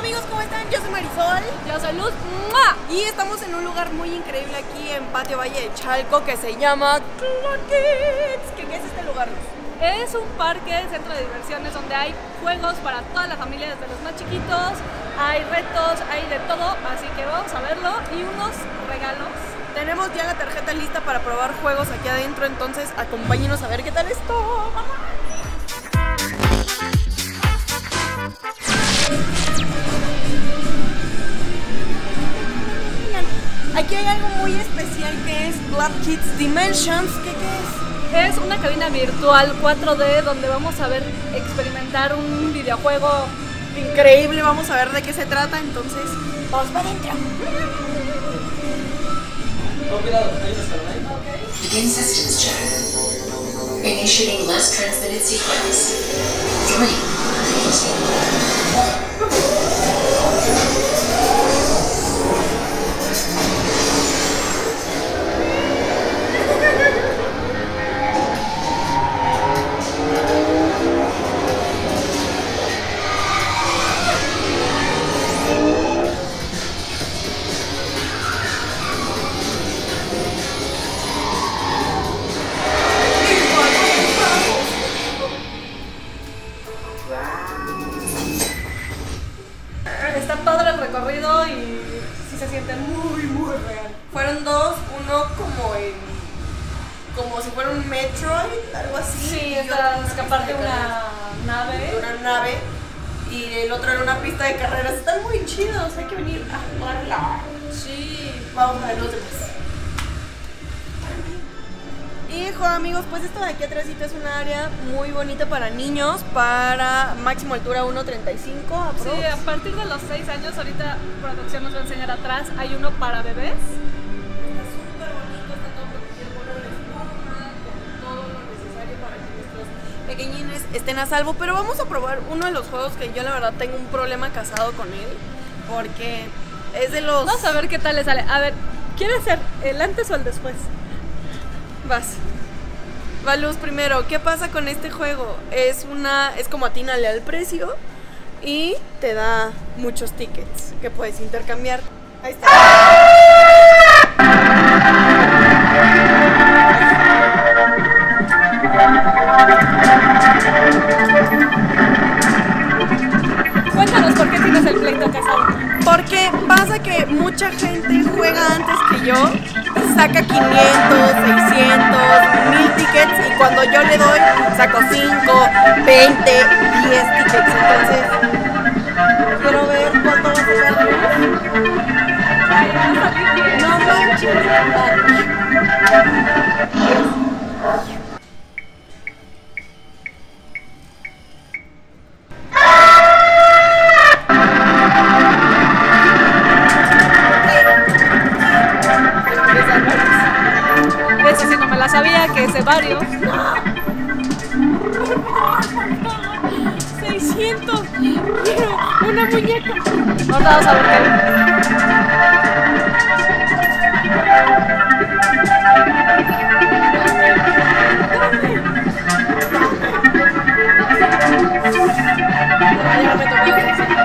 amigos, ¿cómo están? Yo soy Marisol. Yo soy Luz. ¡Mua! Y estamos en un lugar muy increíble aquí en Patio Valle de Chalco que se llama Clark Kids. ¿Qué es este lugar, Luz? Es un parque, centro de diversiones donde hay juegos para toda la familia, desde los más chiquitos, hay retos, hay de todo, así que vamos a verlo y unos regalos. Tenemos ya la tarjeta lista para probar juegos aquí adentro, entonces acompáñenos a ver qué tal esto. Aquí hay algo muy especial que es Clark Kids Dimensions. ¿Qué es? Es una cabina virtual 4D donde vamos a ver, experimentar un videojuego increíble. Vamos a ver de qué se trata, entonces vamos para adentro. Cuidado, hay un escalón ahí. Begin systems check. Initiating less transmitted sequence. 3, 2, Está padre el recorrido y sí se siente muy real. Fueron dos, uno como si fuera un Metroid, algo así. Sí, y otro escaparte de una nave. Y el otro era una pista de carreras. Están muy chidos, hay que venir a jugarla. Sí. Vamos a ver los demás. Hijo, amigos, pues esto de aquí atrásito es un área muy bonita para niños, para máximo altura 1.35. Sí, a partir de los 6 años, ahorita producción nos va a enseñar atrás, hay uno para bebés. Está súper bonito, está todo protegido por la espuma, con todo lo necesario para que nuestros pequeñines estén a salvo. Pero vamos a probar uno de los juegos que yo la verdad tengo un problema casado con él, porque es de los... Vamos a ver qué tal le sale. A ver, ¿quieres ser el antes o el después? Vas. Va, Luz, primero, ¿qué pasa con este juego? Es como atínale al precio y te da muchos tickets que puedes intercambiar. Ahí está. Cuéntanos por qué tienes el pleito casado. Porque pasa que mucha gente juega antes que yo, saca 500, 600, 1000 tickets y cuando yo le doy saco 5, 20, 10 tickets. Entonces quiero ver cuánto va a sacar. No manches. Ese sí no me la sabía, que es de varios. 600. Quiero una muñeca. Ahora vamos a ver qué. Ya me tocó los 600.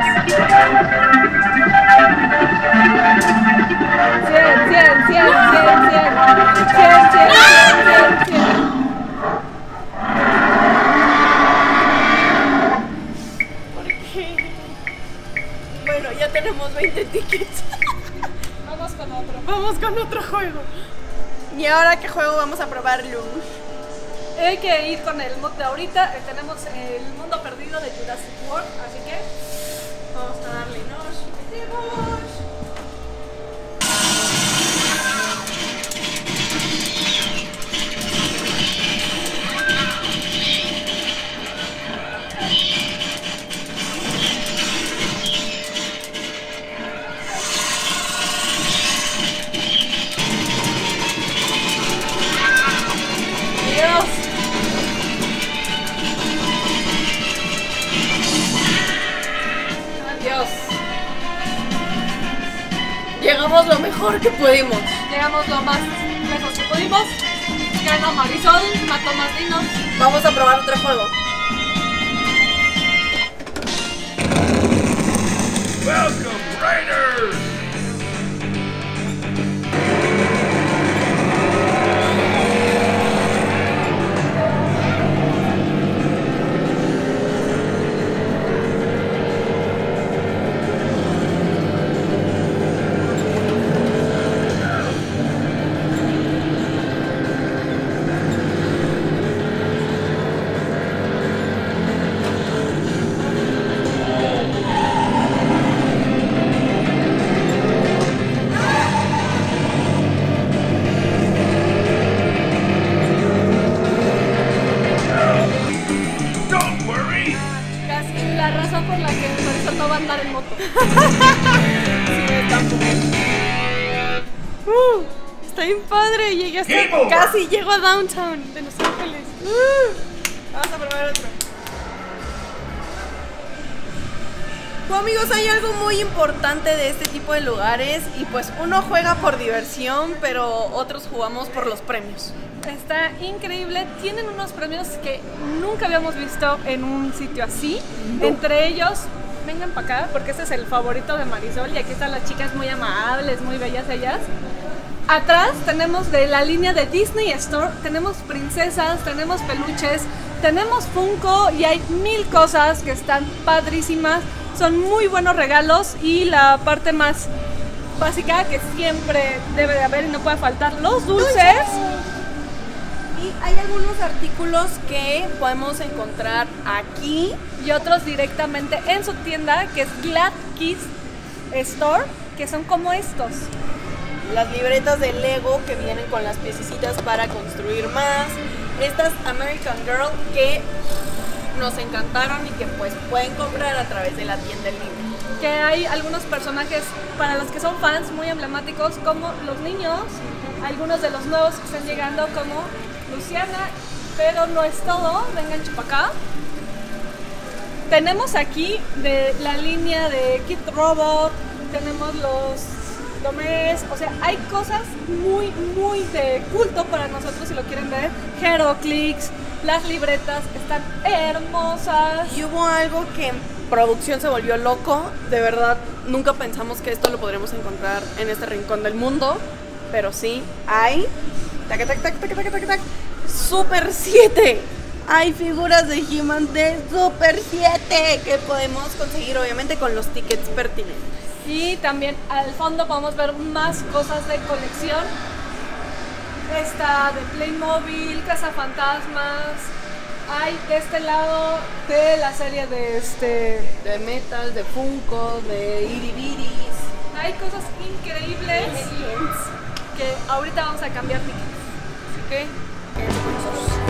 100. Bueno, ya tenemos 20 tickets. Vamos con otro. Vamos con otro juego. ¿Y ahora qué juego vamos a probar, Luz? Hay que ir con el mod de ahorita. Tenemos el mundo perdido de Jurassic World, así que Vamos a darle, nos metemos. Dios. Adiós. Llegamos lo mejor que pudimos. Llegamos lo más lejos que pudimos. Gana Marisol, mató más dinos. Vamos a probar otro juego. la razón por la que Marisol no va a andar en moto. Sí, tampoco. Está bien padre, llegué hasta casi llego a Downtown de Los Ángeles. Vamos a probar otro. Bueno, amigos, hay algo muy importante de este tipo de lugares y pues uno juega por diversión, pero otros jugamos por los premios. Está increíble, tienen unos premios que nunca habíamos visto en un sitio así. Entre ellos, vengan para acá porque este es el favorito de Marisol y aquí están las chicas muy amables, muy bellas ellas. Atrás tenemos de la línea de Disney Store, tenemos princesas, tenemos peluches, tenemos Funko y hay 1000 cosas que están padrísimas. Son muy buenos regalos y la parte más básica que siempre debe de haber y no puede faltar, los dulces. Y hay algunos artículos que podemos encontrar aquí Y otros directamente en su tienda, que es Glad Kids Store, que son como estos. las libretas de Lego que vienen con las piececitas para construir más. Estas American Girl que nos encantaron y que pues pueden comprar a través de la tienda en línea. Que hay algunos personajes para los que son fans muy emblemáticos, como los niños, algunos de los nuevos que están llegando como Luciana, pero no es todo, vengan chupacá. Tenemos aquí de la línea de Kid Robot, tenemos los Domés, o sea, hay cosas muy de culto para nosotros si lo quieren ver. Heroclix, las libretas están hermosas. Y hubo algo que en producción se volvió loco, de verdad nunca pensamos que esto lo podremos encontrar en este rincón del mundo, pero sí, hay Super 7. Hay figuras de He-Man de Super 7 que podemos conseguir obviamente con los tickets pertinentes. Y también al fondo podemos ver más cosas de colección. Esta de Playmobil, Cazafantasmas. Hay de este lado de la serie de Metal, de Funko, de Iribiris. Hay cosas increíbles que ahorita vamos a cambiar tickets. Así que quédense con nosotros.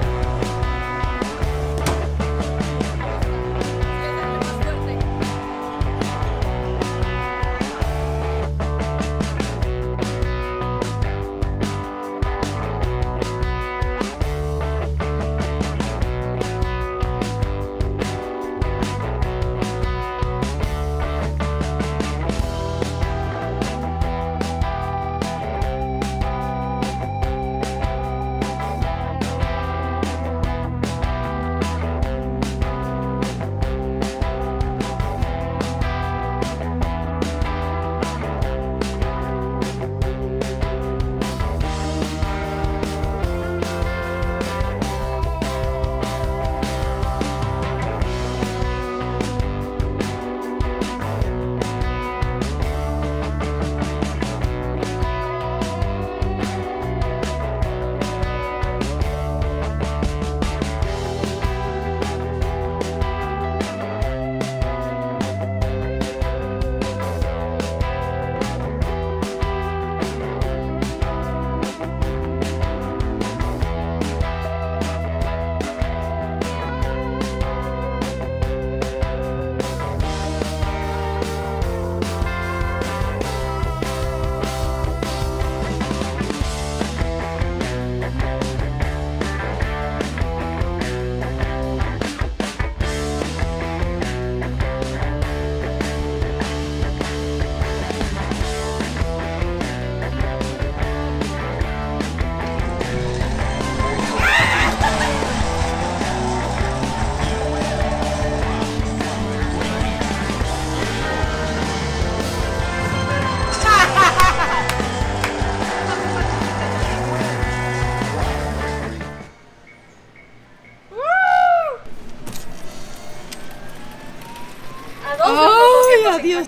¡Ay, adiós!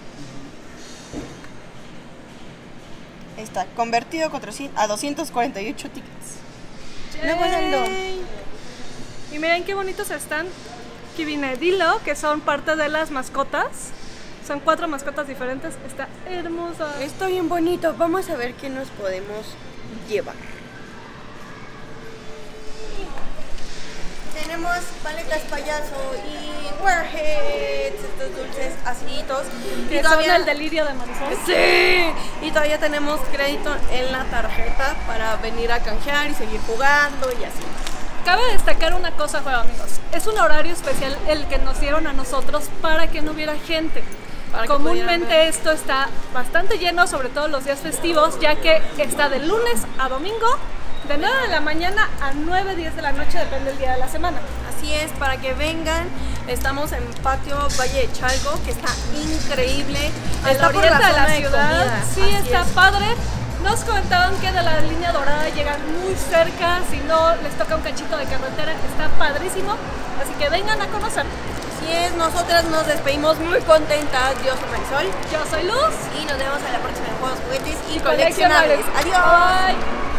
Está convertido a 248 tickets. Luego ¡Yay! Y miren qué bonitos están Kivinedilo, que son parte de las mascotas. Son 4 mascotas diferentes. Está hermosa. Está bien bonito. Vamos a ver qué nos podemos llevar. tenemos paletas payaso y Warheads, estos dulces aciditos. Que son el delirio de Marisol. Sí, y todavía tenemos crédito en la tarjeta para venir a canjear y seguir jugando y así. Cabe destacar una cosa, juego, amigos. Es un horario especial el que nos dieron a nosotros para que no hubiera gente. Comúnmente esto está bastante lleno, sobre todo los días festivos, ya que está de lunes a domingo, de 9 de la mañana a 9, 10 de la noche, depende del día de la semana. Así es, para que vengan. Estamos en Patio Valle de Chalco, que está increíble. Está por la de la zona de ciudad. comida. Sí, Así está es. padre. Nos comentaban que de la línea dorada llegan muy cerca, si no les toca un cachito de carretera, está padrísimo. Así que vengan a conocer. Así es, nosotras nos despedimos muy contentas. Yo soy Marisol Yo soy Luz. y nos vemos en la próxima en Juegos, Juguetes y Coleccionables. Coleccionables. Adiós. Bye.